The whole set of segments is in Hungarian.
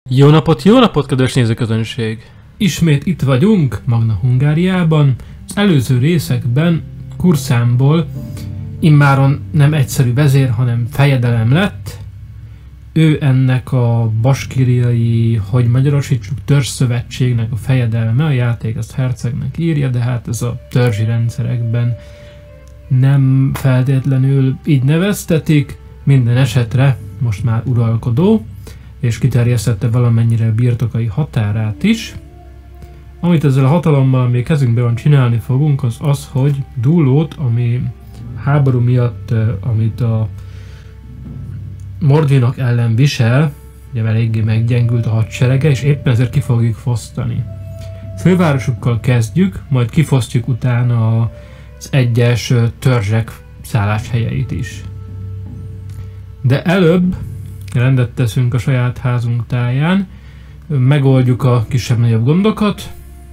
Jó napot, kedves nézőközönség! Ismét itt vagyunk, Magna Hungáriában. Az előző részekben Kurszánból immáron nem egyszerű vezér, hanem fejedelem lett. Ő ennek a baskíriai, hogy magyarosítsuk, törzsszövetségnek a fejedelme, a játék ezt hercegnek írja, de hát ez a törzsi rendszerekben nem feltétlenül így neveztetik, minden esetre most már uralkodó, és kiterjesztette valamennyire a birtokai határát is. Amit ezzel a hatalommal még kezünkben van csinálni fogunk, az az, hogy Dúlót, ami háború miatt, amit a Mordvinok ellen visel, ugye eléggé meggyengült a hadserege, és éppen ezért ki fogjuk fosztani. Fővárosukkal kezdjük, majd kifosztjuk utána az egyes törzsek szálláshelyeit is. De előbb rendet teszünk a saját házunk táján, megoldjuk a kisebb-nagyobb gondokat.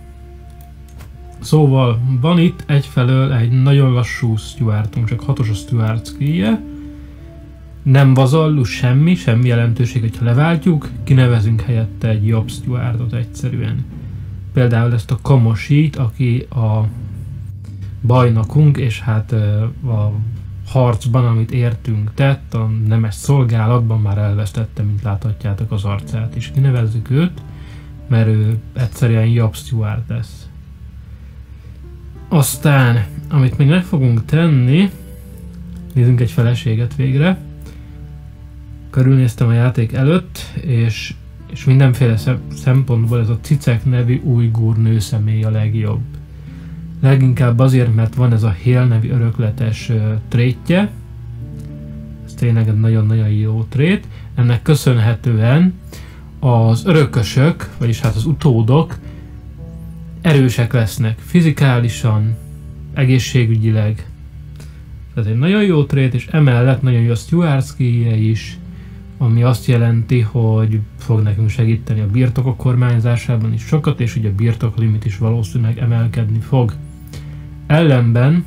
Szóval van itt egyfelől egy nagyon lassú Stuartunk, csak 6-os a Stuart skillje. Nem vazallus semmi jelentőség, hogyha leváltjuk, kinevezünk helyette egy jobb Stuartot egyszerűen. Például ezt a Kamosit, aki a bajnokunk, és hát a harcban, amit értünk tett, a nemes szolgálatban már elvesztette, mint láthatjátok az arcát is. Kinevezzük őt, mert ő egyszerűen jobb Stuart lesz. Aztán, amit még meg fogunk tenni, nézzünk egy feleséget végre. Körülnéztem a játék előtt, és mindenféle szempontból ez a Cicek nevű ujgur nőszemély a legjobb. Leginkább azért, mert van ez a Hél nevű örökletes trétje. Ez tényleg egy nagyon-nagyon jó trét. Ennek köszönhetően az örökösök, vagyis hát az utódok erősek lesznek fizikálisan, egészségügyileg. Ez egy nagyon jó trét, és emellett nagyon jó a Stuart skillje is, ami azt jelenti, hogy fog nekünk segíteni a birtokok kormányzásában is sokat, és ugye a birtok limit is valószínűleg emelkedni fog. Ellenben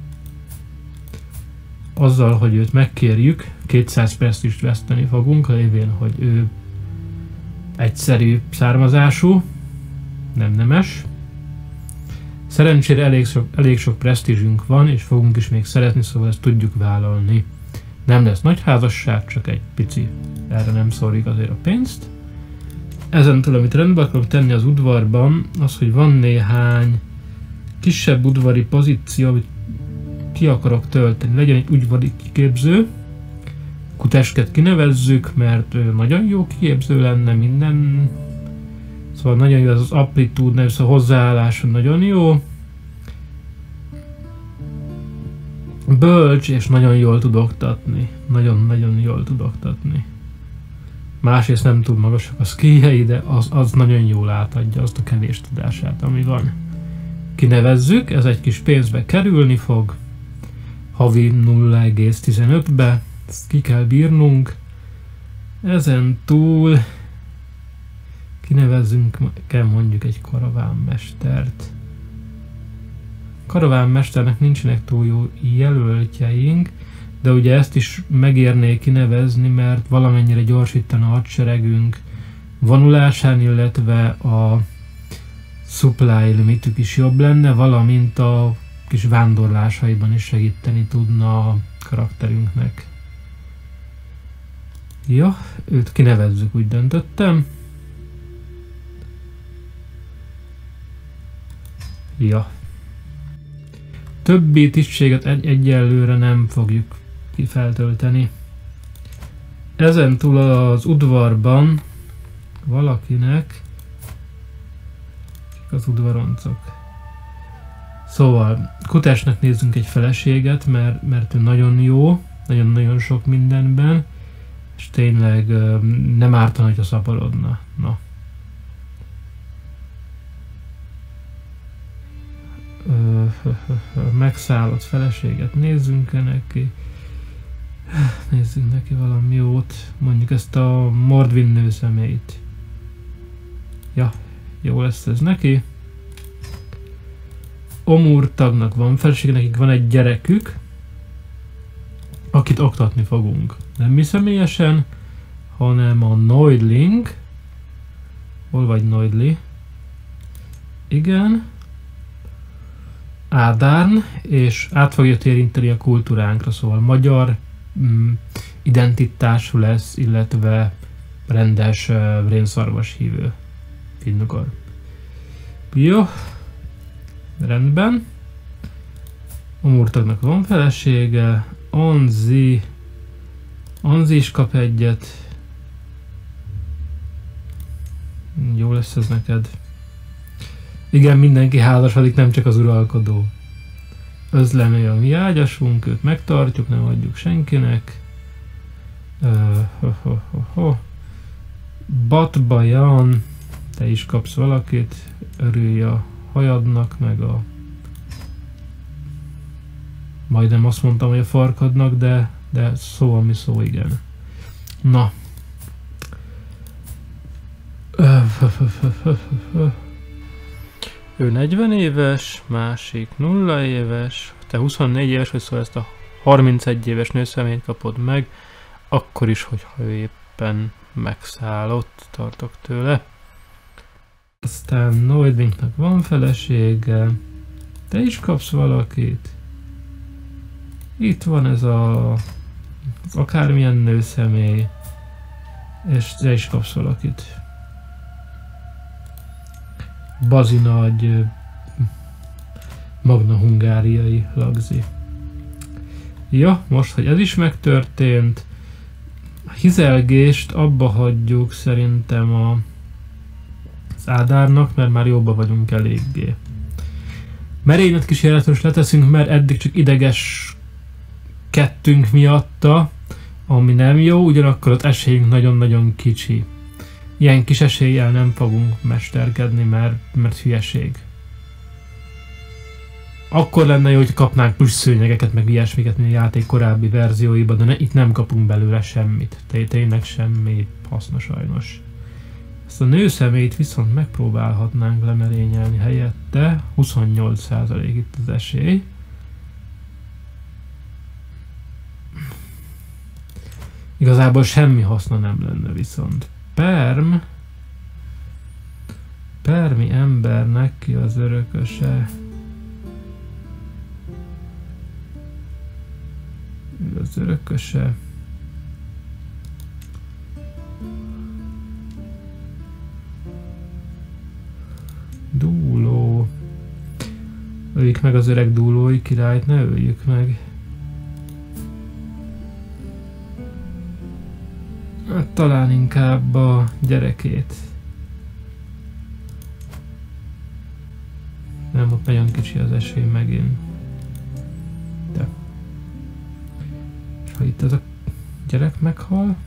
azzal, hogy őt megkérjük, 200 presztízst veszteni fogunk, lévén, hogy ő egyszerű származású, nem nemes. Szerencsére elég sok presztízsünk van, és fogunk is még szeretni, szóval ezt tudjuk vállalni. Nem lesz nagy házasság, csak egy pici, erre nem szórjuk azért a pénzt. Ezentúl, amit rendbe akarok tenni az udvarban, az, hogy van néhány kisebb udvari pozíció, amit ki akarok tölteni. Legyen egy udvari kiképző, Kutesket kinevezzük, mert ő nagyon jó kiképző lenne minden. Szóval nagyon jó ez az amplitúd, ez a hozzáállása nagyon jó. Bölcs, és nagyon jól tud oktatni. Nagyon-nagyon jól tud oktatni. Másrészt nem túl magasak a skilljei, de az nagyon jól átadja azt a kevés tudását, ami van. Kinevezzük, ez egy kis pénzbe kerülni fog. Havi 0,15-be, ezt ki kell bírnunk. Ezen túl kinevezzünk kell mondjuk egy karavánmestert. Karavánmesternek nincsenek túl jó jelöltjeink, de ugye ezt is megérné kinevezni, mert valamennyire gyorsítana a hadseregünk vonulásán, illetve a supply limitük is jobb lenne, valamint a kis vándorlásaiban is segíteni tudna a karakterünknek. Ja, őt kinevezzük, úgy döntöttem. Ja. Többi tisztséget egyelőre nem fogjuk feltölteni. Ezentúl az udvarban valakinek az udvaroncok. Szóval Kutesnek nézzünk egy feleséget, mert ő nagyon jó, nagyon-nagyon sok mindenben, és tényleg nem ártana, hogyha szaporodna. Na. Megszállott feleséget nézzünk neki. Nézzünk neki valami jót. Mondjuk ezt a Mordvin nőszemélyt. Ja, jó lesz ez neki. Omur tagnak van felesége, nekik van egy gyerekük, akit oktatni fogunk. Nem mi személyesen, hanem a Noidling, Hol vagy Noidli? Igen. Ádárn, és át fogja érinteni a kultúránkra, szóval magyar identitású lesz, illetve rendes rénszarvas hívő. Finnugor. Jó. Rendben. A Murtagnak van felesége. Anzi is kap egyet. Jó lesz ez neked. Igen, mindenki házasodik, nem csak az uralkodó. Özlemé a mi ágyasunk, őt megtartjuk, nem adjuk senkinek. Batbajan, te is kapsz valakit, örülj a hajadnak, meg a... Majdnem azt mondtam, hogy a farkadnak, de szó, ami szó, igen. Na. Ő 40 éves, másik 0 éves, te 24 éves vagy, szóval ezt a 31 éves nőszemélyt kapod meg, akkor is, hogyha ő éppen megszállott, tartok tőle. Aztán Noidlinknak van felesége, te is kapsz valakit. Itt van ez az akármilyen nőszemély, és te is kapsz valakit. Bazinagy Magna hungáriai lagzi. Ja, most, hogy ez is megtörtént, a hizelgést abba hagyjuk szerintem az Ádárnak, mert már jobban vagyunk eléggé. Merénylet kísérletes leteszünk, mert eddig csak ideges kettünk miatta, ami nem jó, ugyanakkor az esélyünk nagyon-nagyon kicsi. Ilyen kis eséllyel nem fogunk mesterkedni, mert hülyeség. Akkor lenne jó, hogy kapnánk plusz szőnyegeket, meg ilyesmiket, mint a játék korábbi verzióiban, de itt nem kapunk belőle semmit. Tényleg semmi hasznos sajnos. Ezt a nőszemélyt viszont megpróbálhatnánk lemerényelni helyette. 28% itt az esély. Igazából semmi haszna nem lenne viszont. Permi embernek ki az örököse. Az örököse. Dúló. Öljük meg az öreg dúlói királyt, ne öljük meg. Hát talán inkább a gyerekét. Nem, ott nagyon kicsi az esély megint. De. És ha itt ez a gyerek meghal...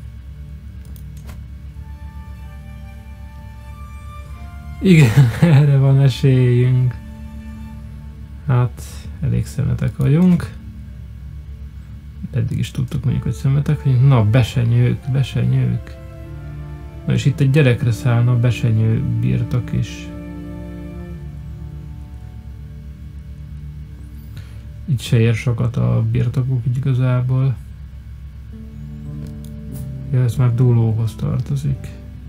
Igen, erre van esélyünk. Hát, elég szemetek vagyunk. Eddig is tudtuk mondjuk, hogy szemetek vagyunk. Na, besenyők. Na és itt egy gyerekre szállna a besenyő birtok is. Itt se ér sokat a birtokuk igazából. Ja, ez már dúlóhoz tartozik.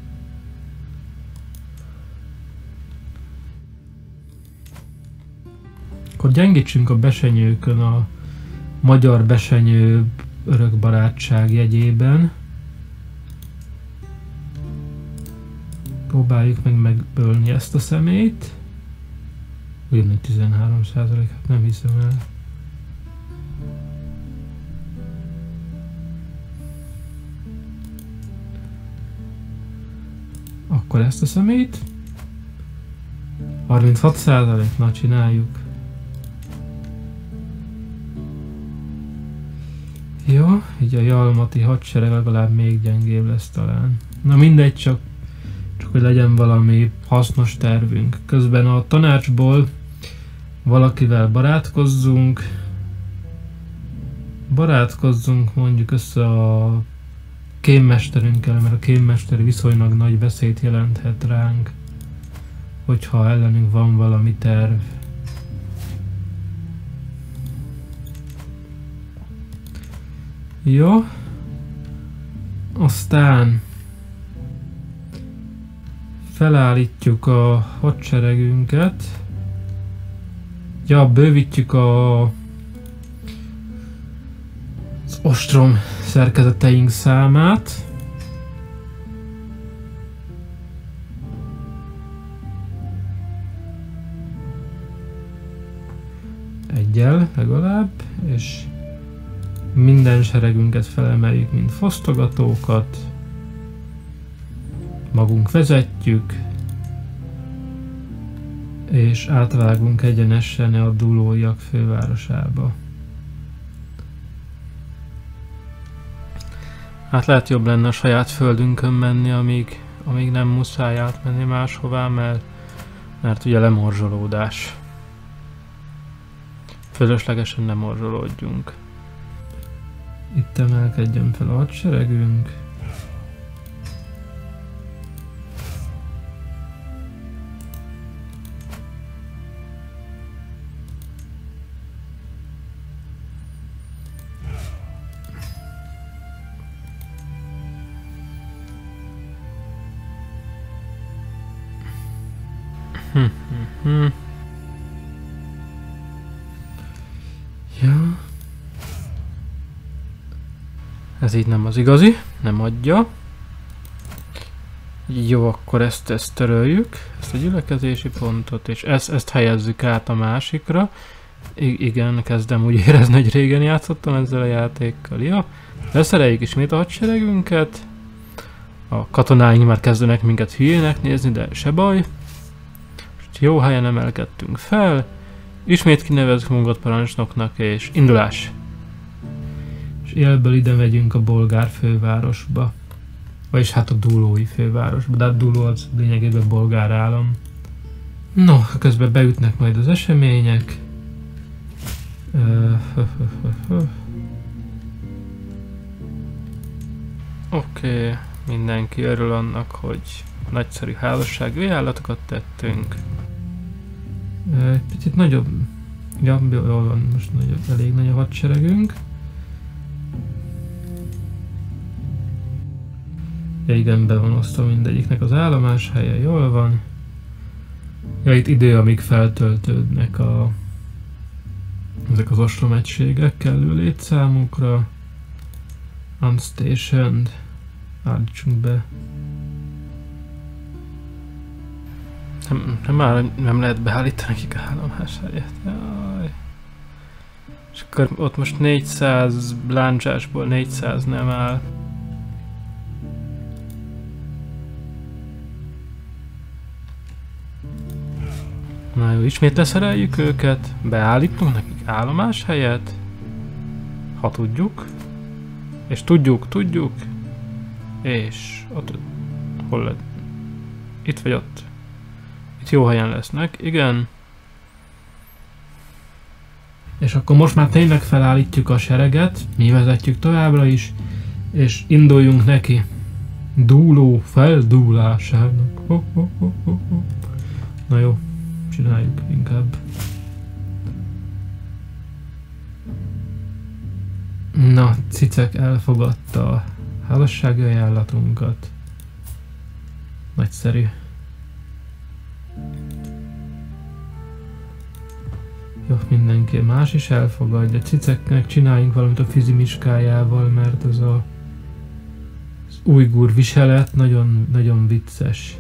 Akkor gyengítsünk a besenyőkön a magyar besenyő örökbarátság jegyében. Próbáljuk meg megölni ezt a személyt. Ugyanúgy 13%, hát nem hiszem el. Akkor ezt a személyt. 36%, na csináljuk. Jó, így a jalmati hadsereg legalább még gyengébb lesz talán. Na mindegy, csak hogy legyen valami hasznos tervünk. Közben a tanácsból valakivel barátkozzunk mondjuk össze a kémmesterünkkel, mert a kémmester viszonylag nagy veszélyt jelenthet ránk, hogyha ellenünk van valami terv. Jó. Felállítjuk a hadseregünket. Ja, bővítjük az ostrom szerkezeteink számát. Egyel legalább, és minden seregünket felemeljük, mint fosztogatókat. Magunk vezetjük, és átvágunk egyenesen a dulóiak fővárosába. Hát lehet jobb lenne a saját földünkön menni, amíg nem muszáj átmenni máshová, mert ugye lemorzsolódás. Fölöslegesen nem morzsolódjunk. Itt emelkedjen fel a hadseregünk. Ja. Ez így nem az igazi, nem adja. Jó, akkor ezt töröljük, ezt a gyülekezési pontot, és ezt helyezzük át a másikra. Igen, kezdem úgy érezni, hogy régen játszottam ezzel a játékkal. Ja, leszereljük ismét a hadseregünket. A katonáink már kezdenek minket hülyének nézni, de se baj. Jó helyen emelkedtünk fel. Ismét kinevezzük magunkat parancsnoknak, és indulás! És élből ide megyünk a bolgár fővárosba. Vagyis hát a dulói fővárosba, de a Duló az lényegében bolgár állam. No, közben beütnek majd az események. Oké, mindenki örül annak, hogy nagyszerű házassági ajánlatokat tettünk. Egy picit nagyobb, ja, jól van, most elég nagy a hadseregünk. Ja igen, be van osztva mindegyiknek az állomás helye, jól van. Ja, itt idő, amíg feltöltődnek ezek az ostromegységek kellő létszámukra. Unstationed. Állítsunk be. Nem lehet beállítani nekik állomás helyet. Jaj. És akkor ott most 400 bláncsásból 400 nem áll. Na jó, ismét leszereljük őket, beállítunk nekik állomás helyet, ha tudjuk, és tudjuk, és ott, hol lett? Itt vagy ott? Itt jó helyen lesznek, igen. És akkor most már tényleg felállítjuk a sereget, mi vezetjük továbbra is, és induljunk neki. Dúló feldúlásának. Na jó. Csináljuk inkább. Na, Cicek elfogadta a házassági ajánlatunkat. Nagyszerű. Jó, mindenki más is elfogadja. Ciceknek csináljunk valamit a fizimiskájával, mert az ujgur viselet nagyon, nagyon vicces.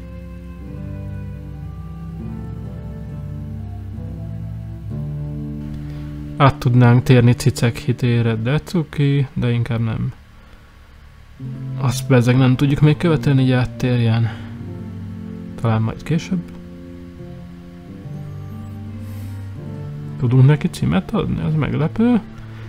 Át tudnánk térni Cicek hitére, de cuki, de inkább nem. Azt bezzeg nem tudjuk még követelni, hogy áttérjen. Talán majd később. Tudunk neki címet adni? Ez meglepő.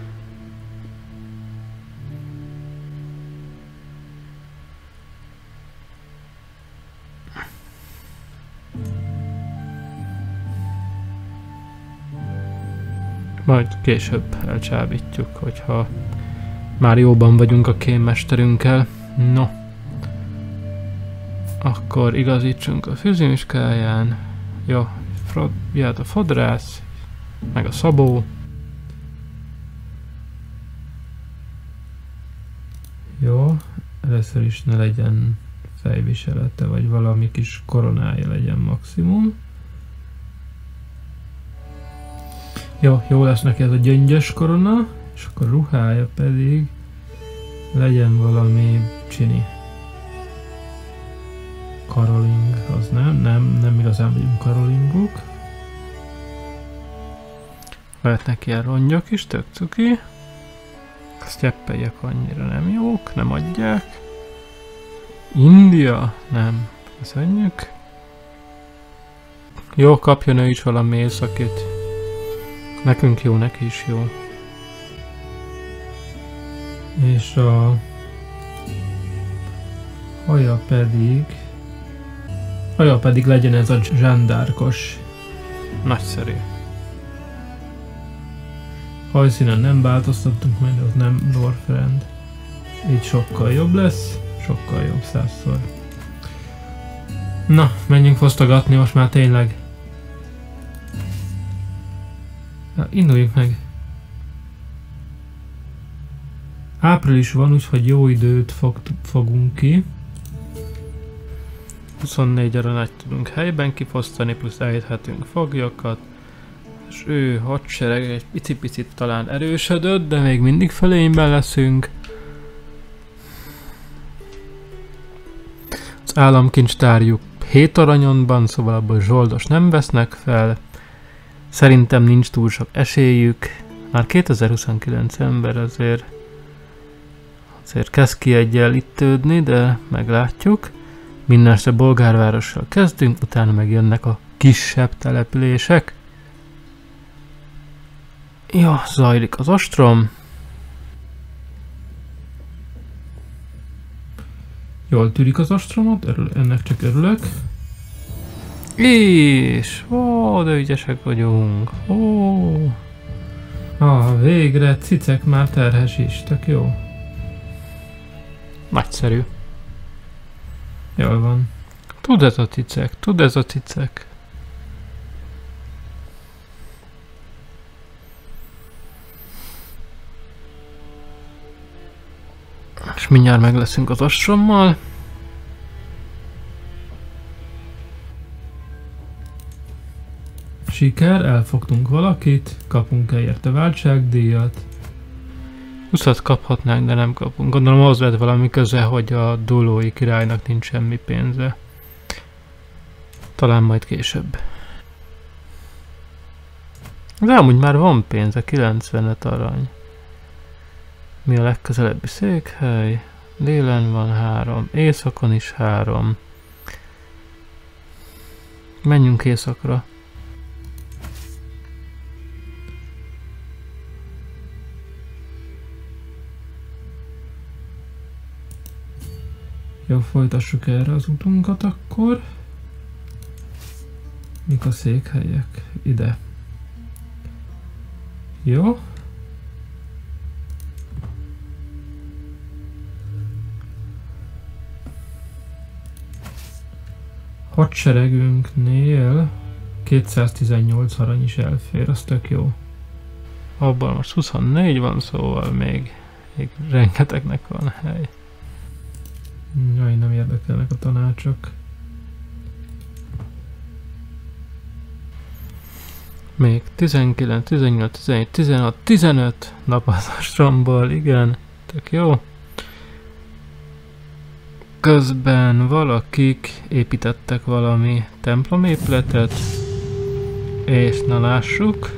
Majd később elcsábítjuk, hogyha már jóban vagyunk a kémmesterünkkel. No. Akkor igazítsunk a fűzimiskáján. Jó, jöhet a fodrász, meg a szabó. Jó, először is ne legyen fejviselete, vagy valami kis koronája legyen maximum. Jó lesz neki ez a gyöngyös korona, és akkor ruhája pedig legyen valami csini. Karoling, az nem igazán vagyunk karolingok. Lehetnek ilyen rongyok is, tök cuki. A sztyeppelyek annyira nem jók, nem adják. India? Nem. Köszönjük. Jó, kapjon ő is valami északit. Nekünk jó, neki is jó. És a haja pedig legyen ez a zsándárkos. Nagyszerű. Hajszínen nem változtattunk, majd az nem Lord Friend. Így sokkal jobb lesz, sokkal jobb 100-szor. Na, menjünk fosztogatni most már tényleg. Na, induljunk meg. Április van, úgyhogy jó időt fogunk ki. 24 aranát tudunk helyben kifosztani, plusz ejthetünk foglyokat. És ő hadsereg egy picit talán erősödött, de még mindig fölényben leszünk. Az államkincstárjuk 7 aranyonban, szóval abból zsoldos nem vesznek fel. Szerintem nincs túl sok esélyük. Már 2029 ember azért kezd kiegyenlítődni, de meglátjuk. Mindenesetre bolgárvárossal kezdünk, utána meg jönnek a kisebb települések. Jó, zajlik az ostrom. Jól tűrik az ostromot, ennek csak örülök. És, ó, de ügyesek vagyunk. Ó. Végre, cicek már terhes is, tök jó. Nagyszerű. Jól van. Tud ez a cicek. És mindjárt meg leszünk az ostrommal. Siker, elfogtunk valakit, kapunk-e érte váltságdíjat. 20-at kaphatnánk, de nem kapunk. Gondolom az lett valami köze, hogy a dúlói királynak nincs semmi pénze. Talán majd később. De amúgy már van pénze, 95 arany. Mi a legközelebbi székhely? Délen van 3, északon is 3. Menjünk északra. Jó, folytassuk erre az utunkat akkor. Mik a székhelyek? Ide. Jó. Hadseregünknél 218 arany is elfér, az tök jó. Abban most 24 van, szóval még rengetegnek van hely. Jaj, nem érdekelnek a tanácsok. Még 19, 18, 17, 16, 15 nap az ostromból, igen, tök jó. Közben valakik építettek valami templomépületet, és na lássuk.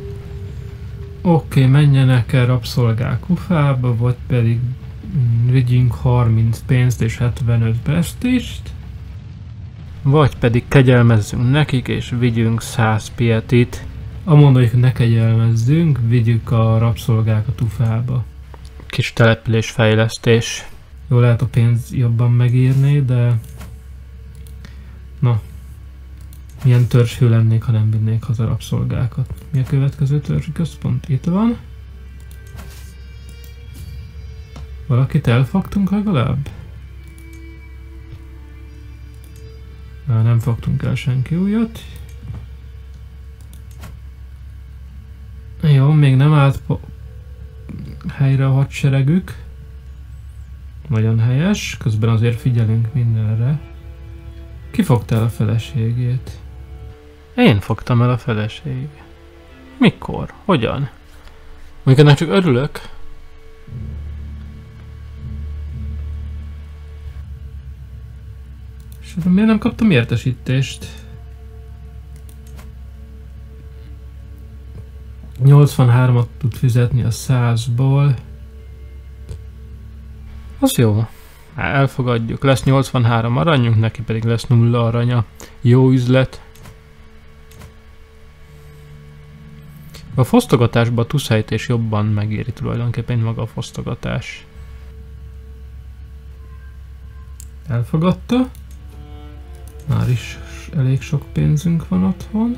Oké, menjenek el rabszolgák Ufába, vagy pedig vigyünk 30 pénzt és 75 presztízst, vagy pedig kegyelmezzünk nekik és vigyünk 100 pietit. Amondjuk ne kegyelmezzünk, vigyük a rabszolgákat Ufába. Kis településfejlesztés. Jó, lehet a pénz jobban megírni, de... Na. Milyen törzshő lennék, ha nem vinnék haza rabszolgákat. Mi a következő törzsi központ? Itt van. Valakit elfogtunk legalább? Nem fogtunk el senki újat. Jó, még nem állt helyre a hadseregük. Nagyon helyes, közben azért figyelünk mindenre. Ki fogta el a feleségét? Én fogtam el a feleségét. Mikor? Hogyan? Mondjuk ennek csak örülök. És miért nem kaptam értesítést? 83-at tud fizetni a 100-ból. Az jó. Elfogadjuk. Lesz 83 aranyunk, neki pedig lesz 0 aranya. Jó üzlet. A fosztogatásban a tuszhelytés jobban megéri tulajdonképpen maga a fosztogatás. Elfogadta. Már is elég sok pénzünk van otthon.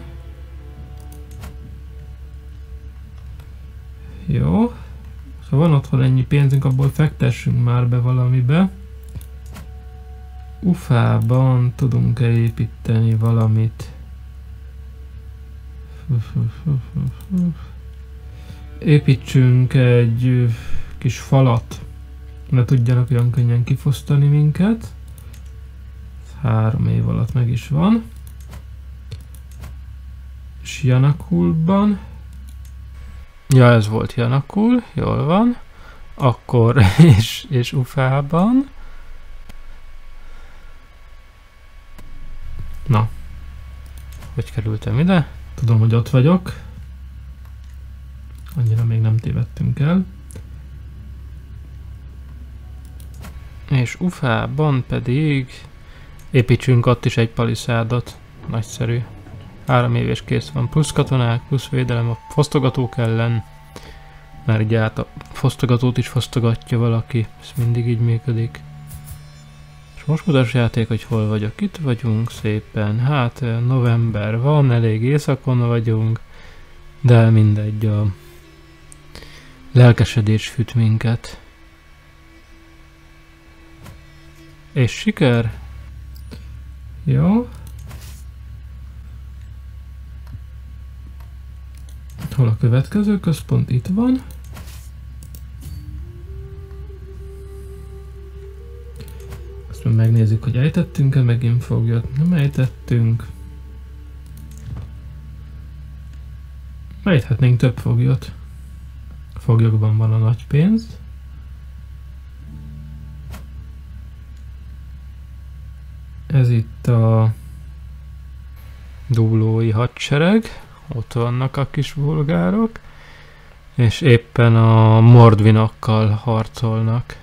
Jó. Ha van otthon ennyi pénzünk, abból fektessünk már be valamibe. Ufában tudunk-e építeni valamit? Építsünk egy kis falat, ne tudjanak olyan könnyen kifosztani minket. 3 év alatt meg is van. És Janakulban. Ja, ez volt Janakul, jól van. Akkor és Ufában. Na, hogy kerültem ide? Tudom, hogy ott vagyok. Annyira még nem tévedtünk el. És Ufában pedig építsünk ott is egy paliszádot. Nagyszerű. 3 év és kész van. Plusz katonák, plusz védelem a fosztogatók ellen. Mert ugye át a fosztogatót is fosztogatja valaki. Ez mindig így működik. És most mutass játék, hogy hol vagyok. Itt vagyunk szépen. Hát november van, elég éjszakon vagyunk. De mindegy, a lelkesedés füt minket. És siker? Jó. Hol a következő központ? Itt van. Aztán megnézzük, hogy ejtettünk-e megint foglyot. Nem ejtettünk. Ejthetnénk több foglyot. A foglyokban van a nagy pénz. Ez itt a dúlói hadsereg. Ott vannak a kis bulgárok. És éppen a mordvinokkal harcolnak.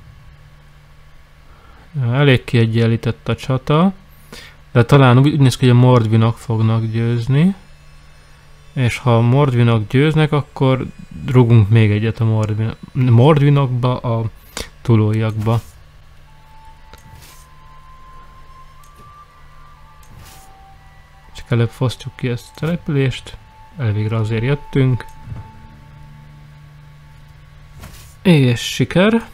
Elég kiegyenlített a csata. De talán úgy néz ki, hogy a mordvinok fognak győzni. És ha a mordvinok győznek, akkor rugunk még egyet a mordvinokba, a tulóiakba. Csak előbb fosztjuk ki ezt a települést. Elvégre azért jöttünk. És siker.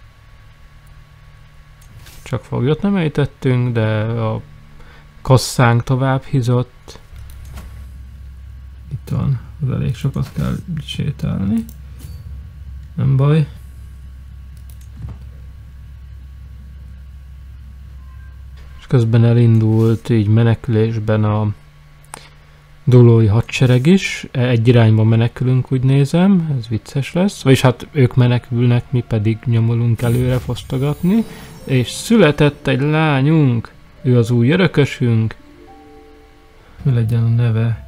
Csak foglyot nem ejtettünk, de a kasszánk tovább hízott. Itt van, az elég sokat kell sétálni. Nem baj. És közben elindult így menekülésben a dúlói hadsereg is. Egy irányba menekülünk, úgy nézem. Ez vicces lesz. Vagyis hát ők menekülnek, mi pedig nyomulunk előre fosztogatni. És született egy lányunk. Ő az új örökösünk. Mi legyen a neve?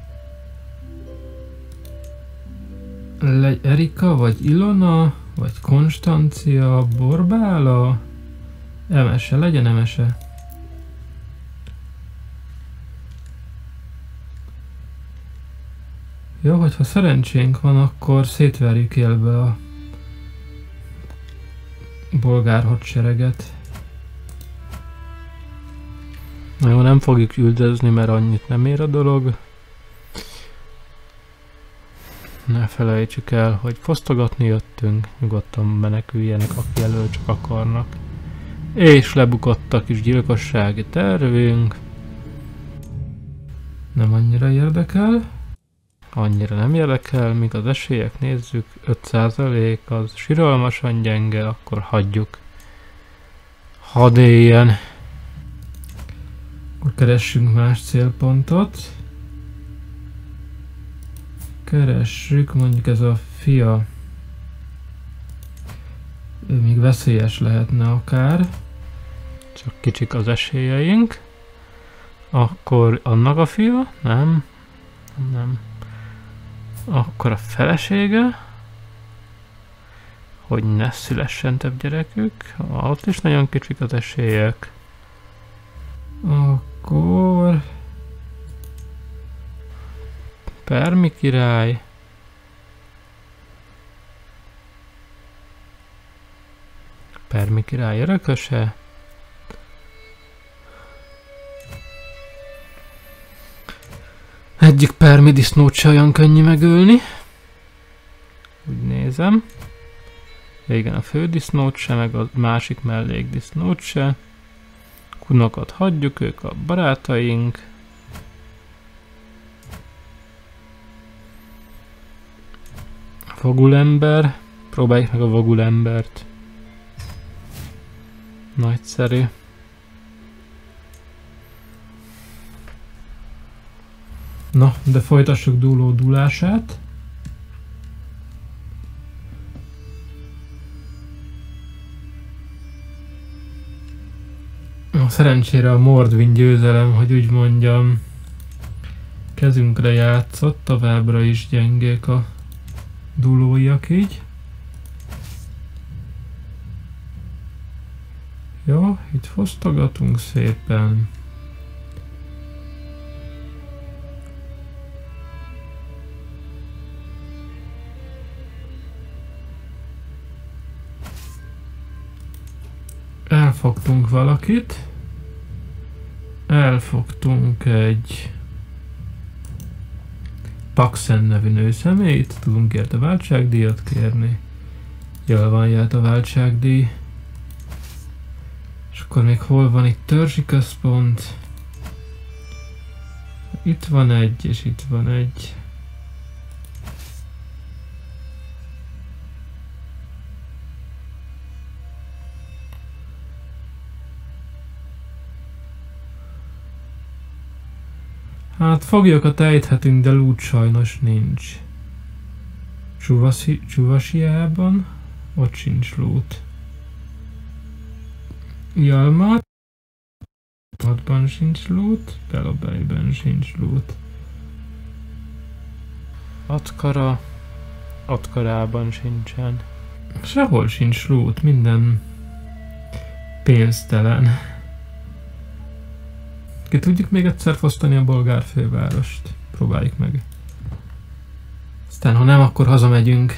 Erika, vagy Ilona, vagy Konstancia, Borbála? Emese, legyen Emese. Jó, hogyha szerencsénk van, akkor szétverjük élbe a bolgár hadsereget. Na jó, nem fogjuk üldözni, mert annyit nem ér a dolog. Ne felejtsük el, hogy fosztogatni jöttünk, nyugodtan meneküljenek, aki elől csak akarnak. És lebukott a kis gyilkossági tervünk. Nem annyira érdekel. Annyira nem érdekel, míg az esélyek nézzük, 5% az siralmasan gyenge, akkor hagyjuk. Hadd éljen. Akkor keressünk más célpontot. Keressük, mondjuk ez a fia. Ő még veszélyes lehetne akár. Csak kicsik az esélyeink. Akkor annak a fia? Nem. Nem. Akkor a felesége. Hogy ne szülessen több gyerekük. Ott is nagyon kicsik az esélyek. Akkor... Permi király. Permi király örököse. Egyik permi disznót se olyan könnyű megölni. Úgy nézem. Igen, a fődisznót se, meg a másik mellékdisznót se. Kunokat hagyjuk, ők a barátaink. Vogulember. Próbáljuk meg a vogulembert. Nagyszerű. Na, de folytassuk dúló dúlását. Szerencsére a Mordvin győzelem, hogy úgy mondjam, kezünkre játszott, továbbra is gyengék a dúlóiak így. Jó, itt fosztogatunk szépen. Elfogtunk valakit. Elfogtunk egy Paxen nevű nőszemélyt. Tudunk érte váltságdíjat kérni. Jól van, jöhet a váltságdíj. És akkor még hol van itt törzsi központ? Itt van egy, és itt van egy. Hát foglyokat ejthetünk, de loot sajnos nincs. Csuvasiában? Ott sincs loot. Jalmat. Ottban sincs loot. Belobelyben sincs loot. Atkara. Atkarában sincsen. Sehol sincs loot, minden pénztelen. Ki tudjuk még egyszer fosztani a bolgár fővárost? Próbáljuk meg. Aztán ha nem, akkor hazamegyünk.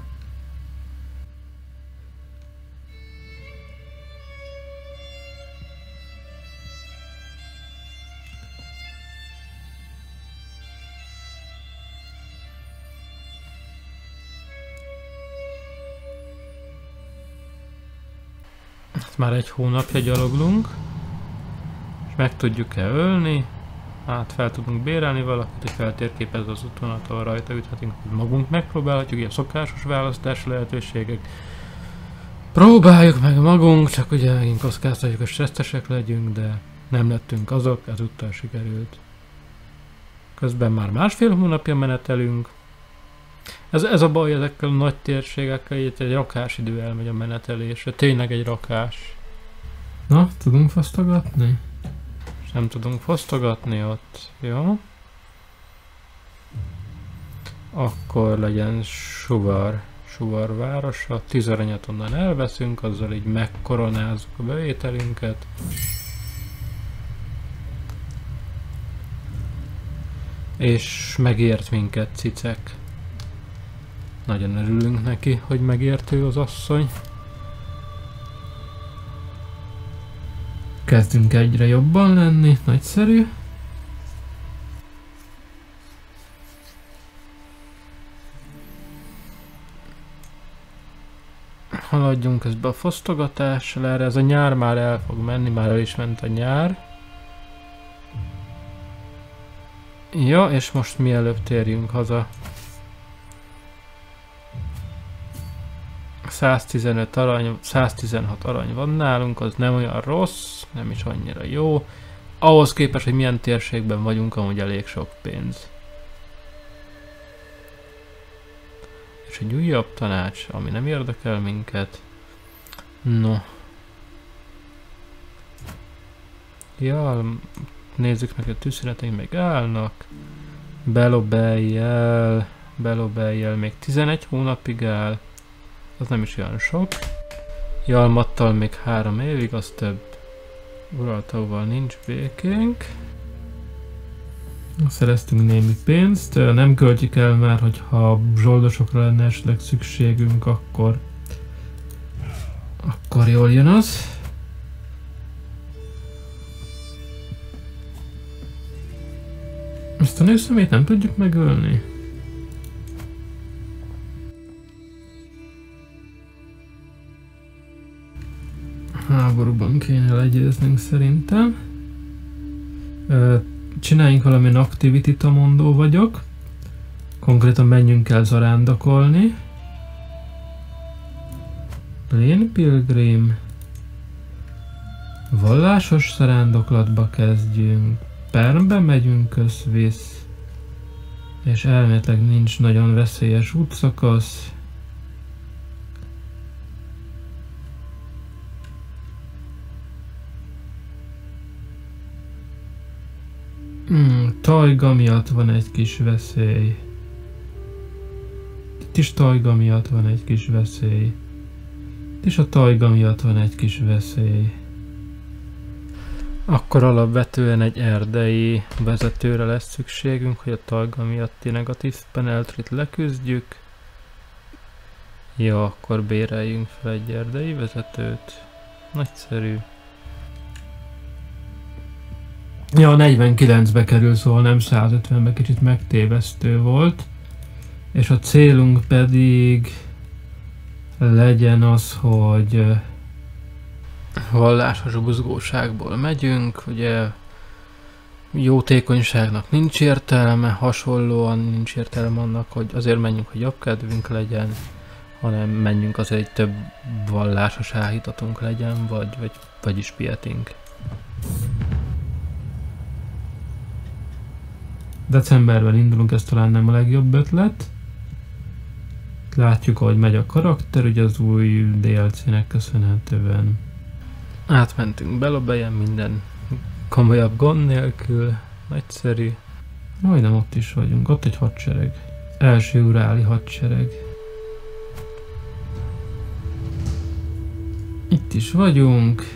Már egy hónapja gyaloglunk. Meg tudjuk-e ölni? Hát fel tudunk bérelni valakit, hogy feltérképez az útvonalat, ahol rajta üthetünk, hogy magunk megpróbálhatjuk, ilyen szokásos választási lehetőségek. Próbáljuk meg magunk, csak ugye megint kockáztatjuk, hogy stresszesek legyünk, de nem lettünk azok, ezúttal sikerült. Közben már másfél hónapja menetelünk. Ez a baj ezekkel a nagy térségekkel, itt egy rakásidő elmegy a menetelésre, tényleg egy rakás. Na, tudunk fosztogatni? Nem tudunk fosztogatni ott, jó? Akkor legyen Suvar városa, 10 aranyat onnan elveszünk, azzal így megkoronázzuk a bevételünket. És megért minket Cicek. Nagyon örülünk neki, hogy megértő az asszony. Kezdünk egyre jobban lenni, nagyszerű. Haladjunk közben a fosztogatással, erre ez a nyár már el fog menni, már el is ment a nyár. Ja, és most mielőbb térjünk haza. 115 arany, 116 arany van nálunk, az nem olyan rossz, nem is annyira jó. Ahhoz képest, hogy milyen térségben vagyunk, amúgy elég sok pénz. És egy újabb tanács, ami nem érdekel minket. No. Ja, nézzük meg, a tűzszüneteink meg állnak. Belobejjel még 11 hónapig áll. Az nem is olyan sok. Jalmattal még 3 évig, az több. Uraltóval nincs békénk. Szereztünk némi pénzt. Nem költjük el már, hogyha zsoldosokra lenne esetleg szükségünk, akkor jól jön az. Ezt a nőszemét nem tudjuk megölni? Háborúban kéne legyőznünk szerintem. Csináljunk valami activity-t, a mondó vagyok. Konkrétan menjünk el zarándokolni. Plain Pilgrim. Vallásos zarándoklatba kezdjünk. Permbe megyünk összvisz. És elméletileg nincs nagyon veszélyes útszakasz. Tajga miatt van egy kis veszély. Itt is tajga miatt van egy kis veszély. Itt is a tajga miatt van egy kis veszély. Akkor alapvetően egy erdei vezetőre lesz szükségünk, hogy a tajga miatti negatív penalty-t leküzdjük. Ja, akkor béreljünk fel egy erdei vezetőt. Nagyszerű. Ja, 49-be kerül, szóval nem 150-be, kicsit megtévesztő volt. És a célunk pedig legyen az, hogy vallásos buzgóságból megyünk, ugye jótékonyságnak nincs értelme, hasonlóan nincs értelme annak, hogy azért menjünk, hogy jobb kedvünk legyen, hanem menjünk azért, hogy több vallásos áhítatunk legyen, vagyis pietink. Decemberben indulunk, ez talán nem a legjobb ötlet. Látjuk, ahogy megy a karakter, ugye az új DLC-nek köszönhetően. Átmentünk Belobejjen, minden komolyabb gond nélkül, nagyszerű. Majdnem ott is vagyunk, ott egy hadsereg. Első uráli hadsereg. Itt is vagyunk.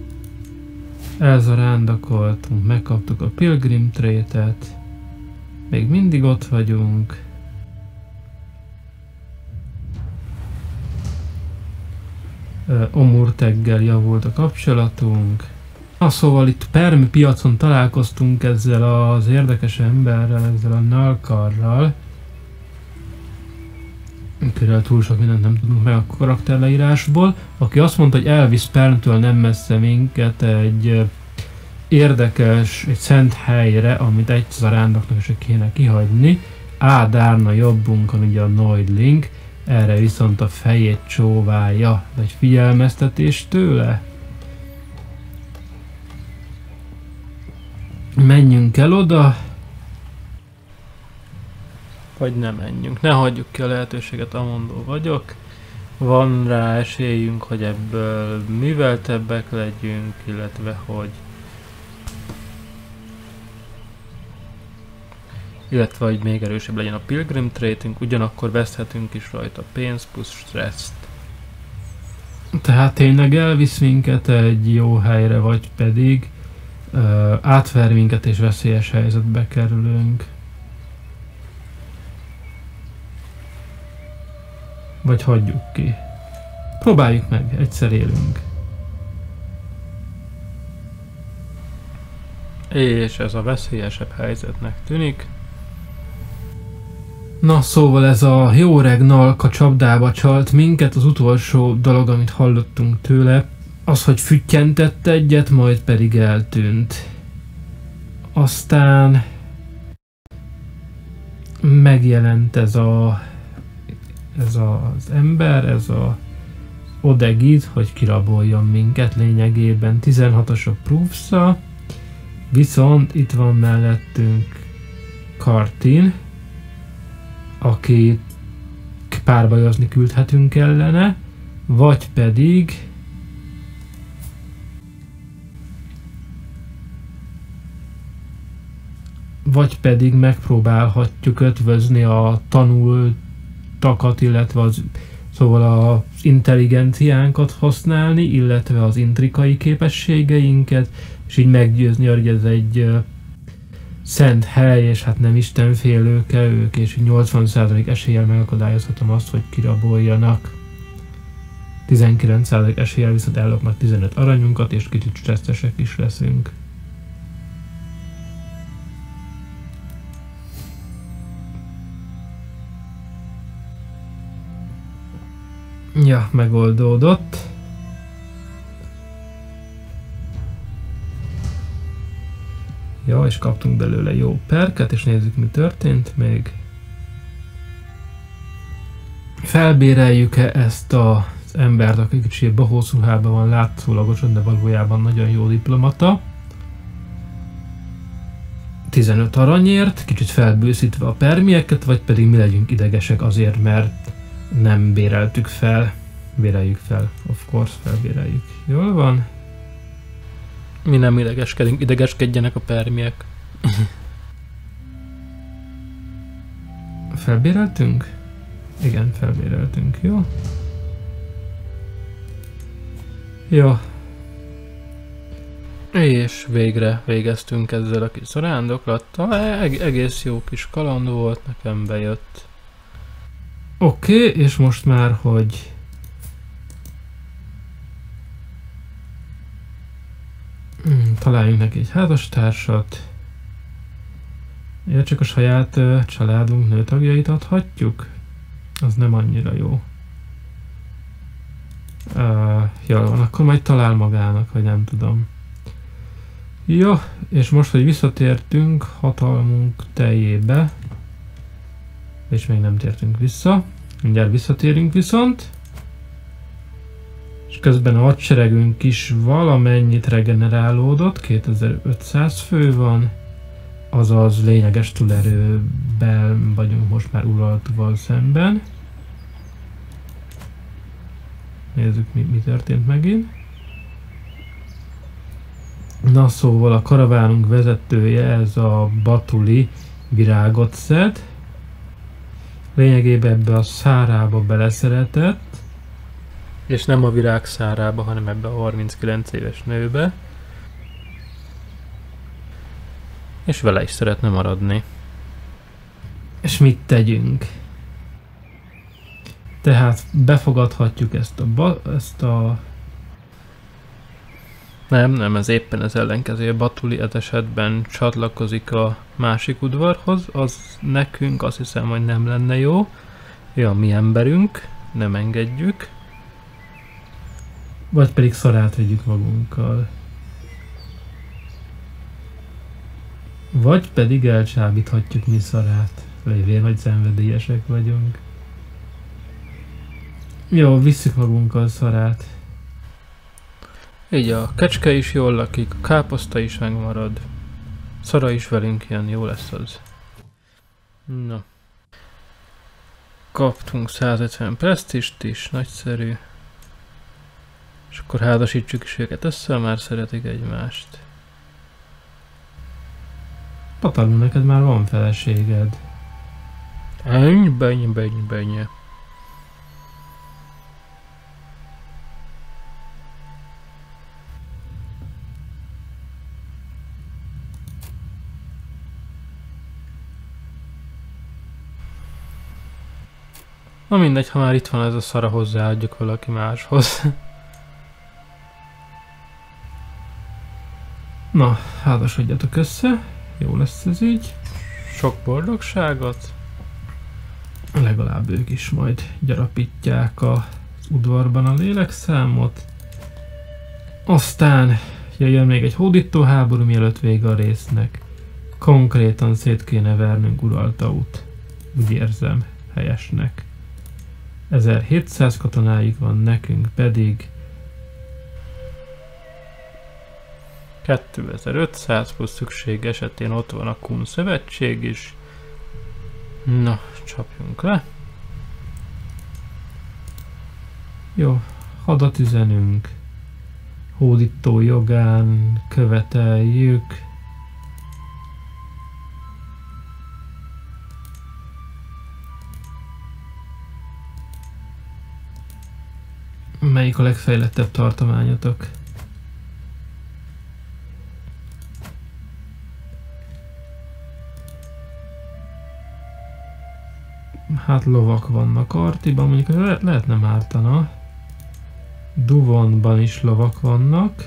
Elzarándokoltunk, megkaptuk a Pilgrim Trait-et. Még mindig ott vagyunk. Omurteggel javult a kapcsolatunk. Szóval itt Perm piacon találkoztunk ezzel az érdekes emberrel, ezzel a Nalkarral. Körülbelül túl sok mindent nem tudunk meg a karakterleírásból, aki azt mondta, hogy elvisz Permtől nem messze minket egy érdekes, egy szent helyre, amit egy zarándoknak se kéne kihagyni. Dárna jobbunkon ugye a Noidling, erre viszont a fejét csóválja, de egy figyelmeztetés tőle. Menjünk el oda. Vagy nem menjünk, ne hagyjuk ki a lehetőséget, amondó vagyok. Van rá esélyünk, hogy ebből műveltebbek legyünk, illetve hogy még erősebb legyen a Pilgrim Trait-ünk, ugyanakkor veszthetünk is rajta pénz plusz stresszt. Tehát tényleg elvisz minket egy jó helyre, vagy pedig átver minket és veszélyes helyzetbe kerülünk. Vagy hagyjuk ki. Próbáljuk meg, egyszer élünk. És ez a veszélyesebb helyzetnek tűnik. Na szóval ez a jó öreg Nalka csapdába csalt minket, az utolsó dolog, amit hallottunk tőle, az, hogy füttyentett egyet, majd pedig eltűnt. Aztán megjelent ez az ember, ez a odegid, hogy kiraboljon minket lényegében. 16-os a proofsa, viszont itt van mellettünk Kartin, akit párbajozni küldhetünk ellene, vagy pedig megpróbálhatjuk ötvözni a tanultakat, illetve szóval az intelligenciánkat használni, illetve az intrikai képességeinket, és így meggyőzni, hogy ez egy szent hely, és hát nem istenfélőke ők, és 80% eséllyel megakadályozhatom azt, hogy kiraboljanak. 19% eséllyel viszont ellopnak 15 aranyunkat, és kicsit stresszesek is leszünk. Ja, megoldódott. Ja, és kaptunk belőle jó perket, és nézzük, mi történt még. Felbéreljük-e ezt az embert, aki kicsit bohóc ruhában van látszólagosan, de valójában nagyon jó diplomata. 15 aranyért, kicsit felbőszítve a permieket, vagy pedig mi legyünk idegesek azért, mert nem béreltük fel. Béreljük fel, of course, felbéreljük. Jól van? Mi nem idegeskedünk, idegeskedjenek a permiek. Felbéreltünk? Igen, felbéreltünk, jó? Jó. És végre végeztünk ezzel a kis zarándoklattal. Egész jó kis kaland volt, nekem bejött. Oké, és most már, hogy találjunk neki egy házastársat. Ja, csak a saját családunk nőtagjait adhatjuk? Az nem annyira jó. Jól van, akkor majd talál magának, vagy nem tudom. Jó, és most, hogy visszatértünk hatalmunk teljébe, és még nem tértünk vissza, mindjárt visszatérünk viszont, és közben a hadseregünk is valamennyit regenerálódott, 2500 fő van, azaz lényeges túlerőben vagyunk most már Urartuval szemben. Nézzük, mi történt megint. Na szóval a karavánunk vezetője, ez a Batuli virágot szed. Lényegében ebbe a szárába beleszeretett. És nem a virág szárába, hanem ebbe a 39 éves nőbe. És vele is szeretne maradni. És mit tegyünk? Tehát befogadhatjuk ezt a... Nem, ez éppen az ellenkező. Batuli ez esetben csatlakozik a másik udvarhoz, az nekünk azt hiszem, hogy nem lenne jó. Ja, mi emberünk, nem engedjük. Vagy pedig Szarát vegyük magunkkal. Vagy pedig elcsábíthatjuk mi Szarát, lévén, hogy szenvedélyesek vagyunk. Jó, visszük magunkkal Szarát. Így a kecske is jól lakik, a káposzta is megmarad. Szara is velünk jön, jó lesz az. Na. Kaptunk 150 presztist is, nagyszerű. És akkor házasítsuk is őket össze, már szeretik egymást. Patalú, neked már van feleséged. Benye. Na mindegy, ha már itt van ez a Szara, hozzáadjuk valaki máshoz. Na, házasodjatok össze. Jó lesz ez így. Sok boldogságot. Legalább ők is majd gyarapítják az udvarban a lélekszámot. Aztán jöjjön még egy hódító háború, mielőtt vége a résznek. Konkrétan szét kéne vernünk Uraltaut. Úgy érzem helyesnek. 1700 katonáig van, nekünk pedig 2500, plusz szükség esetén ott van a Kun szövetség is. Na, csapjunk le. Jó, hadat üzenünk. Hódító jogán követeljük. Melyik a legfejlettebb tartományotok? Hát lovak vannak Artiban, mondjuk lehet nem ártana. Duvonban is lovak vannak.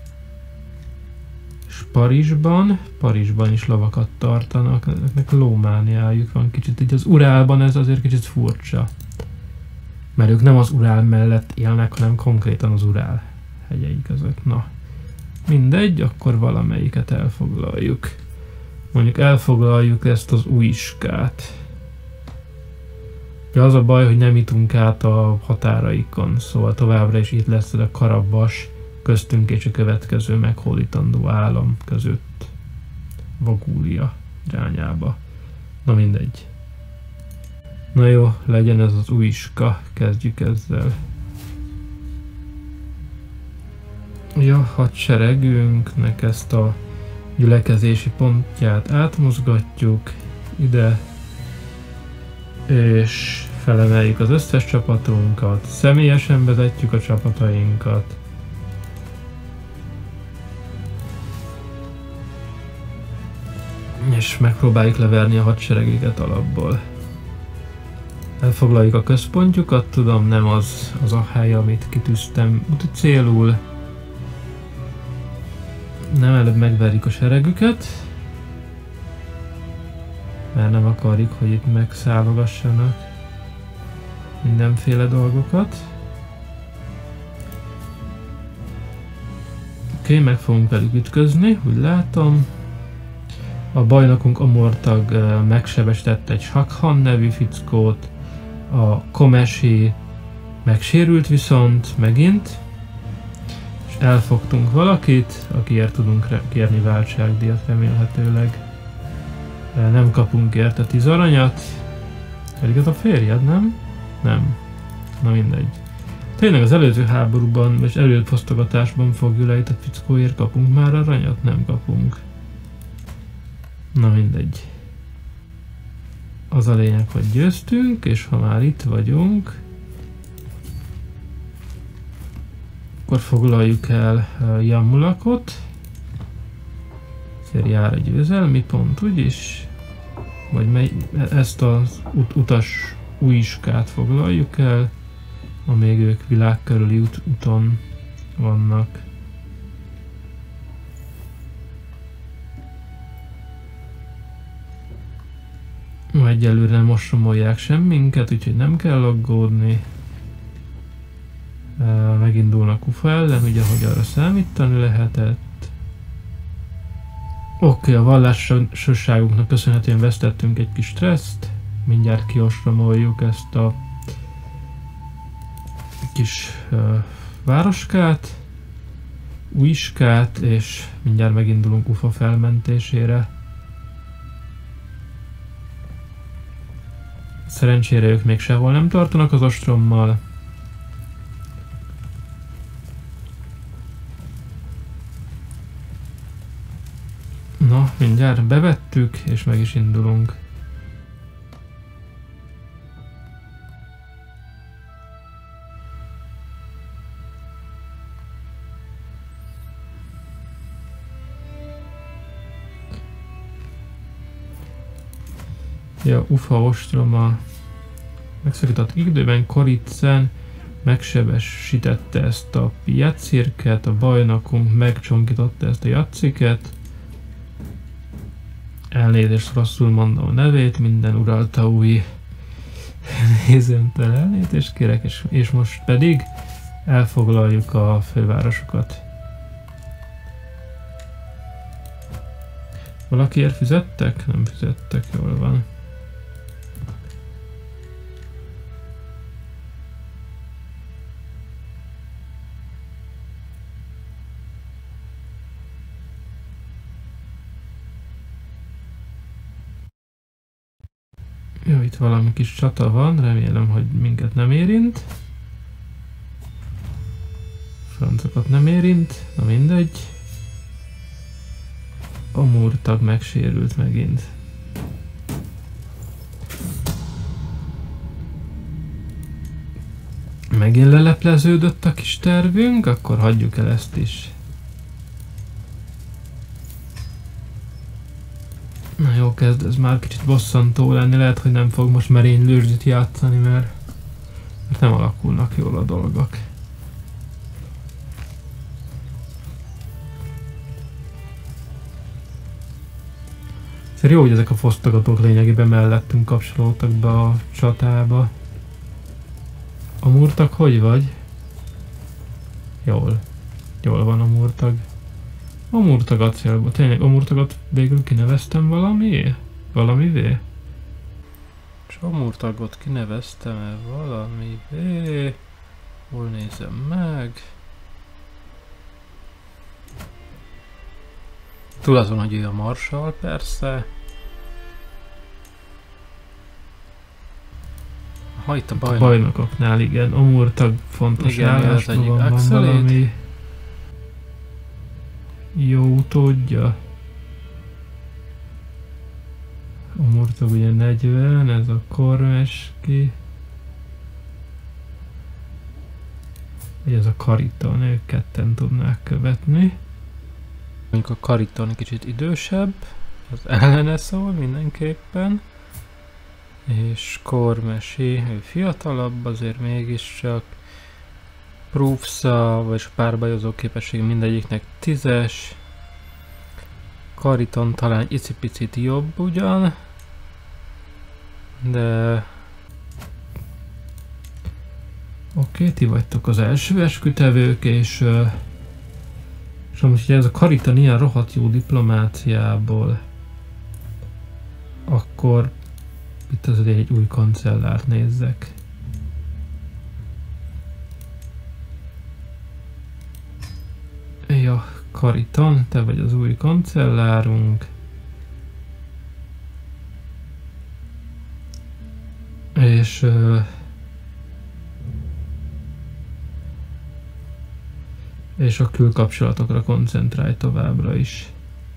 És Parizsban is lovakat tartanak. Ezeknek lómániájuk van kicsit. Így az Urálban ez azért kicsit furcsa. Mert ők nem az Urál mellett élnek, hanem konkrétan az Urál hegyei között. Na, mindegy, akkor valamelyiket elfoglaljuk. Mondjuk elfoglaljuk ezt az Uiskát. De az a baj, hogy nem jutunk át a határaikon, szóval továbbra is itt lesz a Karabas köztünk és a következő meghódítandó állam között. Vagúlia irányába. Na mindegy. Na jó, legyen ez az Uiska, kezdjük ezzel. Ja, hadseregünknek ezt a gyülekezési pontját átmozgatjuk ide, és felemeljük az összes csapatunkat, személyesen vezetjük a csapatainkat. És megpróbáljuk leverni a hadseregüket alapból. Elfoglaljuk a központjukat, tudom, nem az a hely, amit kitűztem célul. Nem, előbb megverjük a seregüket, mert nem akarjuk, hogy itt megszállogassanak mindenféle dolgokat. Oké, meg fogunk velük ütközni, úgy látom. A bajnokunk Amortag megsebesített egy Shakhan nevű fickót, a Komesi megsérült viszont megint, és elfogtunk valakit, akiért tudunk kérni váltságdíjat remélhetőleg. Nem kapunk érte 10 aranyat. Pedig az a férjed, nem? Nem. Na mindegy. Tényleg az előző háborúban, és előfosztogatásban fogjulejtett fickóért kapunk már aranyat? Nem kapunk. Na mindegy. Az a lényeg, hogy győztünk, és ha már itt vagyunk, akkor foglaljuk el Jamulakot. Ezért jár a győzelmi pont, úgyis. Vagy ezt az utas Uiskát foglaljuk el, amíg ők világ körüli úton vannak. Egyelőre nem ostromolják semminket, úgyhogy nem kell aggódni. Megindulnak Ufa ellen, ugye, hogy arra számítani lehetett. Oké, a vallásosságunknak köszönhetően vesztettünk egy kis stresszt. Mindjárt kiostromoljuk ezt a kis városkát, Uiskát, és mindjárt megindulunk Ufa felmentésére. Szerencsére ők még sehol nem tartanak az ostrommal. Na, mindjárt bevettük, és meg is indulunk. Ja, Ufa ostroma megszakított időben Koricen megsebesítette ezt a Piacirket, a bajnokunk megcsonkította ezt a Jaciket. Elnézést, rosszul mondom a nevét, minden uraltaui nézőmtől elnézést kérek, és most pedig elfoglaljuk a fővárosokat. Valakiért fizettek? Nem fizettek, jól van. Jó, itt valami kis csata van, remélem, hogy minket nem érint. Francokat nem érint, na mindegy. A múrtag megsérült megint. Megint lelepleződött a kis tervünk, akkor hagyjuk el ezt is. Na jó, kezd ez már kicsit bosszantó lenni, lehet, hogy nem fog most merénylősdit játszani, mert nem alakulnak jól a dolgok. Jó, hogy ezek a fosztogatók lényegében mellettünk kapcsolódtak be a csatába. A múrtag hogy vagy? Jól. Jól van a múrtag. A múrtag acélból. Tényleg a múrtagot végül kineveztem valamivé? És a múrtagot kineveztem-e valamivé? Hol nézem meg? Túl azon, hogy ő a marsal, persze. Ha itt a bajnokoknál, igen. A múrtag fontos állásban van valami jó utódja. A múrtag ugye 40, ez a Kormeski. Ez a Kariton, ők ketten tudnák követni. Mondjuk a Kariton kicsit idősebb, az ellene szól mindenképpen. És Kormesi, ő fiatalabb, azért mégiscsak. Proofsa, vagy párbajozó képesség mindegyiknek 10-es. Kariton talán icipicit jobb ugyan. De... Oké, ti vagytok az első eskütevők, és amúgy, ez a Kariton ilyen rohadt jó diplomáciából, akkor itt az egy új kancellárt nézzek. Ja, Kariton, te vagy az új kancellárunk. És a külkapcsolatokra koncentrálj továbbra is.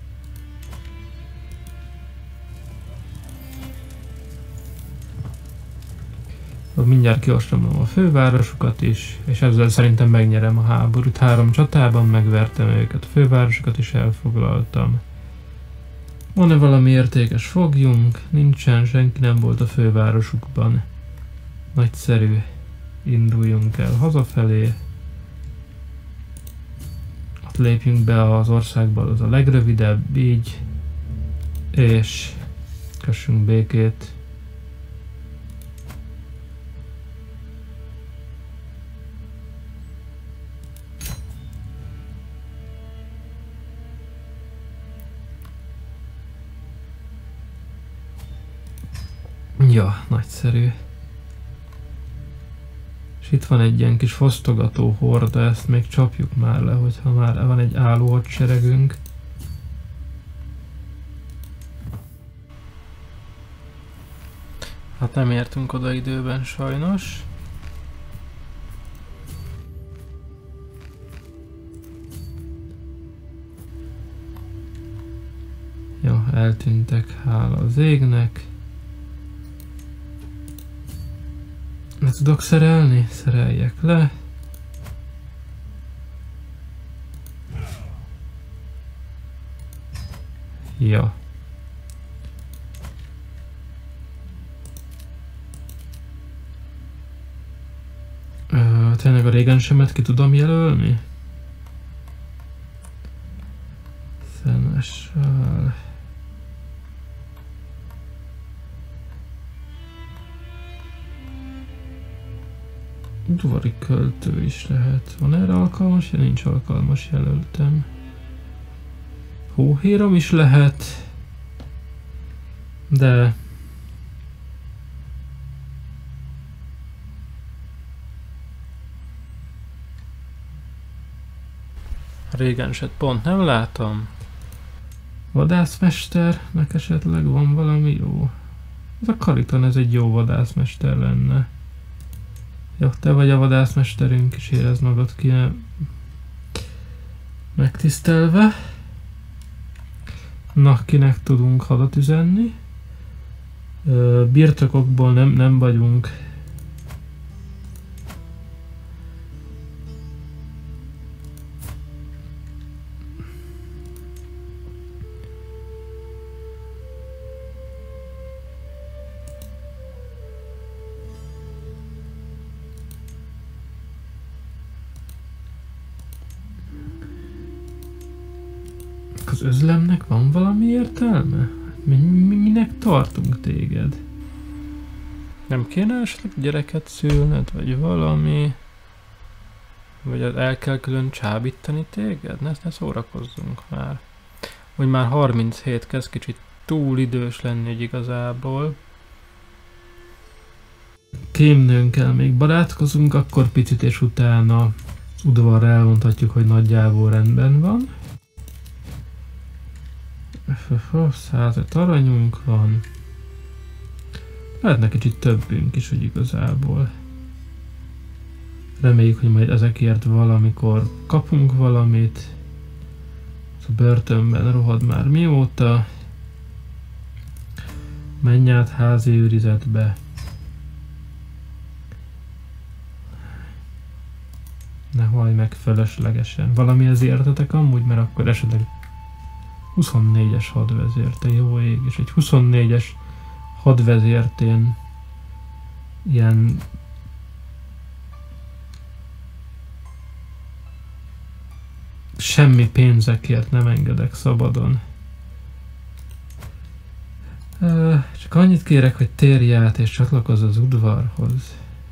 Mindjárt kiostromlom a fővárosokat is, és ezzel szerintem megnyerem a háborút. 3 csatában megvertem őket, a fővárosokat is elfoglaltam. Van-e valami értékes fogjunk? Nincsen, senki nem volt a fővárosukban. Nagyszerű. Induljunk el hazafelé. Ott lépjünk be az országba, az a legrövidebb, így. És kössünk békét. Ja, nagyszerű. És itt van egy ilyen kis fosztogató horda, ezt még csapjuk már le, hogyha már van egy álló hadseregünk. Hát nem értünk oda időben sajnos. Jó, eltűntek, hála az égnek. Le tudok szerelni? Szereljek le. Ja. Tényleg a régensemet ki tudom jelölni? Szenesvál. Udvari költő is lehet. Van erre alkalmas? Nincs alkalmas jelöltem. Hóhéram is lehet. De... Régenset pont nem látom. Vadászmesternek esetleg van valami jó? Ez a Kariton, ez egy jó vadászmester lenne. Jó, te vagy a vadászmesterünk, és érezd magad ki megtisztelve. Na, kinek tudunk hadat üzenni? Birtokokból nem vagyunk. Az özlemnek van valami értelme? Minek tartunk téged? Nem kéne esetleg gyereket szülned, vagy valami? Vagy el kell külön csábítani téged? Ne szórakozzunk már. Hogy már 37 kezd kicsit túl idős lenni, hogy igazából. Kémnőnkkel még barátkozunk, akkor picit, és utána udvarra elmondhatjuk, hogy nagyjából rendben van. 105 aranyunk van. Lehetne kicsit többünk is, hogy igazából. Reméljük, hogy majd ezekért valamikor kapunk valamit. A börtönben rohad már mióta. Menj át házi őrizetbe. Ne hallj meg fölöslegesen. Valami ezért értetek amúgy, mert akkor esetleg 24-es hadvezér, te jó ég, és egy 24-es hadvezért ilyen semmi pénzekért nem engedek szabadon. Csak annyit kérek, hogy térj át és csatlakozz az udvarhoz.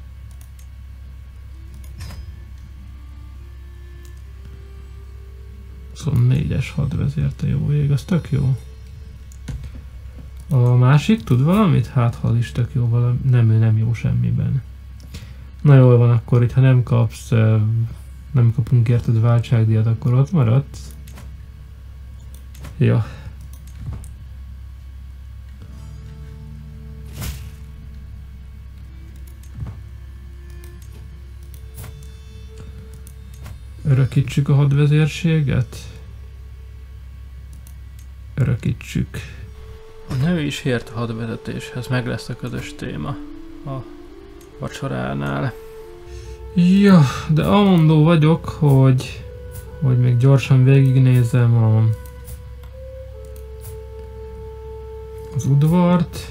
Szóval 4-es hadvezér, te jó ég, az tök jó. A másik tud valamit? Hát hal is tök jó valami. Nem, ő nem jó semmiben. Na jól van, akkor itt ha nem kapsz, nem kapunk érted váltságdíjat, akkor ott maradsz. Ja. Örökítsük a hadvezérséget? Örökítsük. A nő is ért a hadvezetéshez, meg lesz a közös téma a vacsoránál. Ja, de amondó vagyok, hogy még gyorsan végignézem az udvart.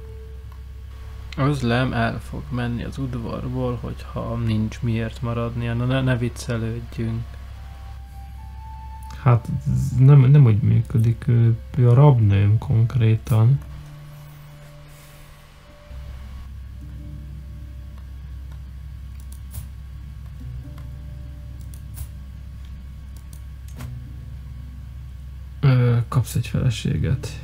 Özlem el fog menni az udvarból, hogyha nincs miért maradnia. Na ne viccelődjünk. Hát nem úgy működik, ő a rabnőm konkrétan. Kapsz egy feleséget.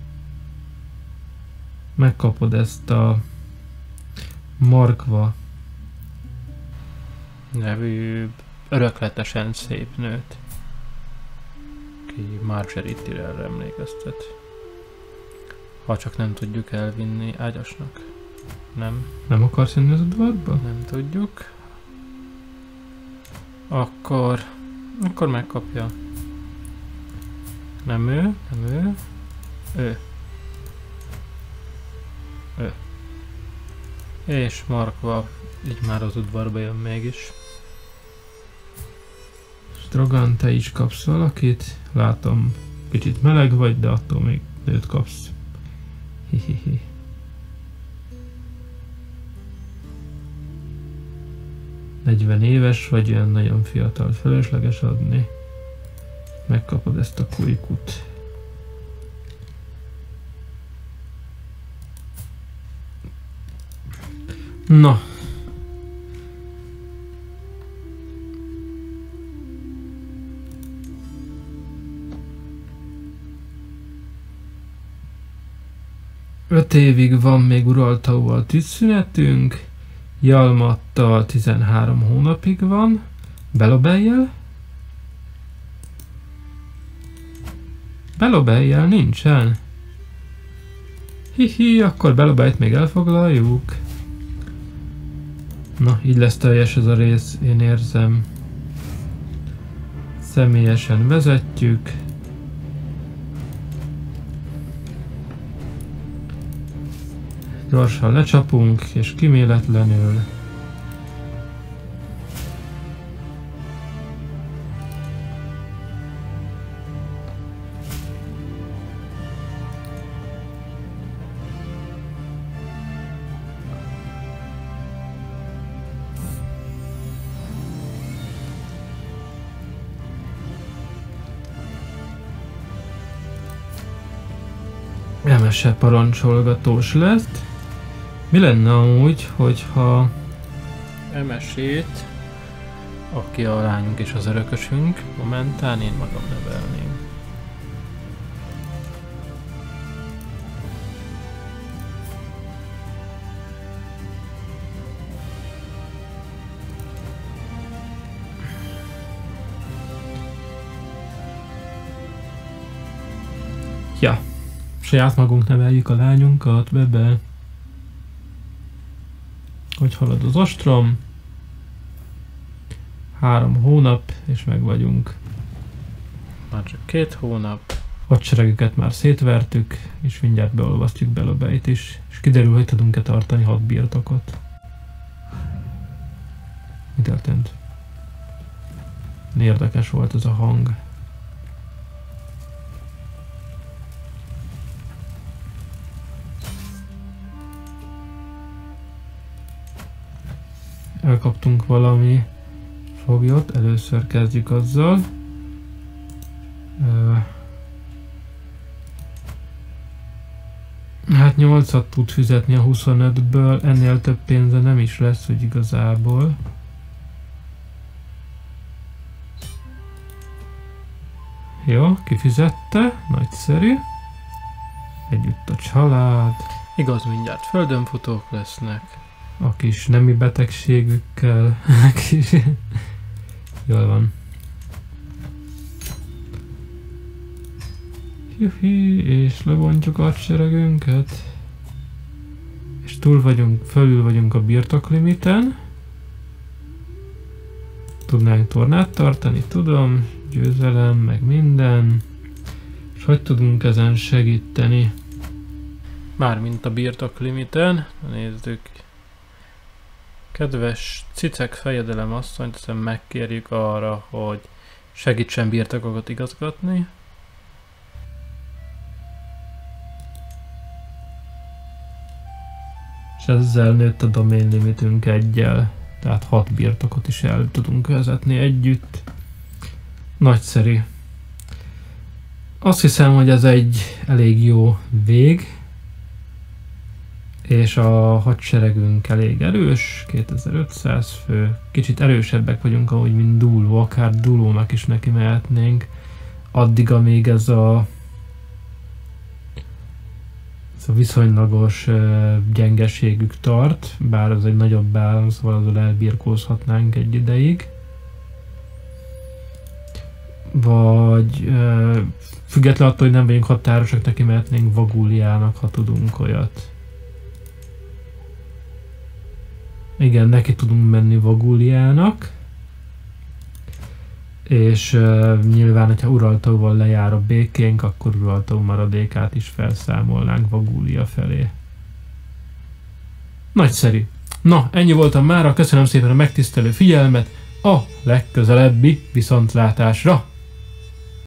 Megkapod ezt a Markva nevű örökletesen szép nőt, ki Marjorie Tyrellre emlékeztet. Ha csak nem tudjuk elvinni ágyasnak. Nem. Nem akarsz jönni az udvarba? Nem tudjuk. Akkor megkapja. Nem ő. Ő. És Markva így már az udvarba jön mégis. Strogan, te is kapsz valakit? Látom, kicsit meleg vagy, de attól még nőt kapsz. Hihihi. ...40 éves vagy, olyan nagyon fiatal, fölösleges adni. Megkapod ezt a kulykut. Na. Öt évig van még Uraltauval tűzszünetünk, Jalmattal 13 hónapig van, Belobejjel? Belobejjel nincsen. Hihi, akkor Belobeit még elfoglaljuk. Na, így lesz teljes ez a rész, én érzem. Személyesen vezetjük. Gyorsan lecsapunk, és kiméletlenül. Emese parancsolgatós lesz. Mi lenne amúgy, hogyha Emesét, aki a lányunk és az örökösünk, momentán én magam nevelném. Ja. Saját magunk neveljük a lányunkat, bebe. Hogy halad az ostrom? 3 hónap, és meg vagyunk. Már csak 2 hónap. Hadseregüket már szétvertük, és mindjárt beolvasztjuk Belobeit is. És kiderül, hogy tudunk-e tartani 6 birtokot. Mi történt? Érdekes volt ez a hang. Elkaptunk valami foglyot, először kezdjük azzal. Hát 8-at tud fizetni a 25-ből, ennél több pénze nem is lesz, hogy igazából. Jó, kifizette, nagyszerű. Együtt a család. Igaz, mindjárt földönfutók lesznek. A kis nemi betegségükkel. Jól van. Juhi, és lebontjuk a hadseregünket. És fölül vagyunk a birtoklimiten. Tudnánk tornát tartani, tudom. Győzelem, meg minden. És hogy tudunk ezen segíteni? Mármint a birtoklimiten. Nézzük. Kedves Cicek fejedelem asszonyt, hiszen megkérjük arra, hogy segítsen birtokokat igazgatni. És ezzel nőtt a domain limitünk 1-jel, tehát 6 birtokot is el tudunk vezetni együtt. Nagyszerű. Azt hiszem, hogy ez egy elég jó vég. És a hadseregünk elég erős, 2500 fő. Kicsit erősebbek vagyunk ahogy, mint Dúló, akár Dúlónak is neki mehetnénk. Addig, amíg ez a viszonylagos gyengeségük tart, bár ez egy nagyobb állam, szóval azzal elbirkózhatnánk egy ideig. Vagy függetlenül attól, hogy nem vagyunk határosak, neki mehetnénk Vagúliának, ha tudunk olyat. Igen, neki tudunk menni Vagúliának. És nyilván, hogyha Uraltóval lejár a békénk, akkor Uraltó maradékát is felszámolnánk Vagúlia felé. Nagyszerű! Na, ennyi voltam mára, köszönöm szépen a megtisztelő figyelmet, a legközelebbi viszontlátásra!